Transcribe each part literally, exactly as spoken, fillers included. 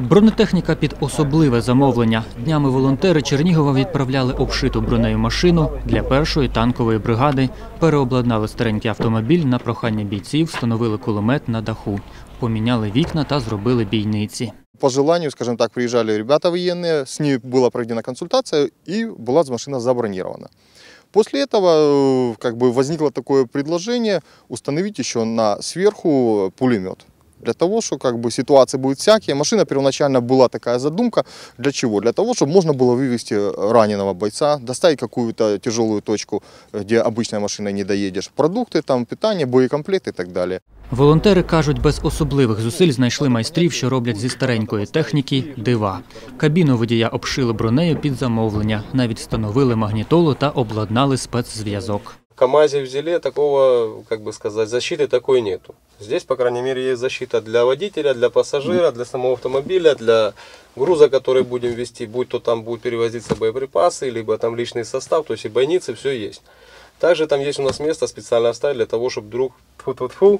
Бронетехніка під особливе замовлення. Днями волонтери Чернігова відправляли обшиту бронею машину для першої танкової бригади. Переобладнали старенький автомобіль на прохання бійців, встановили кулемет на даху. Поміняли вікна та зробили бійниці. По желанию, скажем так, приезжали ребята военные, с ними была проведена консультация и была машина забронирована. После этого как бы возникло такое предложение установить еще на сверху пулемет. Для того, что как бы ситуации будут всякие. Машина первоначально была такая задумка. Для чего? Для того, чтобы можно было вывести раненого бойца, доставить какую-то тяжелую точку, где обычной машиной не доедешь. Продукты, там, питание, боєкомплект і так далі. Волонтери кажуть, без особливих зусиль знайшли майстрів, що роблять зі старенької техніки дива. Кабіну водія обшили бронею під замовлення. Навіть встановили магнітолу та обладнали спецзв'язок. В КамАЗе взяли, такого, как бы сказать, защиты такой нету. Здесь, по крайней мере, есть защита для водителя, для пассажира, для самого автомобиля, для груза, который будем везти, будь то там будут перевозиться боеприпасы, либо там личный состав, то есть и бойницы, все есть. Также там есть у нас место специально оставить для того, чтобы вдруг, фу-фу-фу,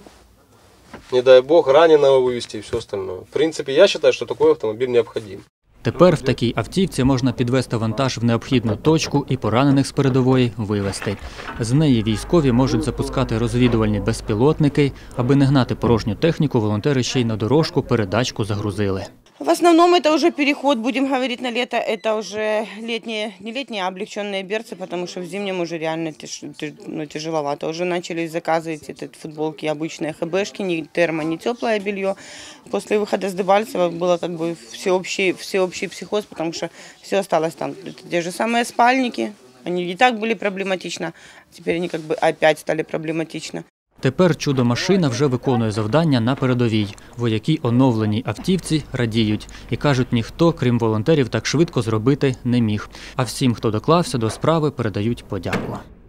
не дай бог, раненого вывести и все остальное. В принципе, я считаю, что такой автомобиль необходим. Тепер в такій автівці можна підвести вантаж в необхідну точку і поранених з передової вивезти. З неї військові можуть запускати розвідувальні безпілотники. Аби не гнати порожню техніку, волонтери ще й на дорожку передачку загрузили. В основном это уже переход, будем говорить, на лето. Это уже летние, не летние, а облегченные берцы, потому что в зимнем уже реально тяж, ну, тяжеловато. Уже начали заказывать эти футболки, обычные хэбэшки, ни термо, ни теплое белье. После выхода с Дебальцева было как бы всеобщий, всеобщий психоз, потому что все осталось там. Это те же самые спальники, они и так были проблематичны, теперь они как бы опять стали проблематичны. Тепер чудо-машина вже виконує завдання на передовій. Вояки оновленій автівці радіють. І кажуть, ніхто, крім волонтерів, так швидко зробити не міг. А всім, хто доклався до справи, передають подяку.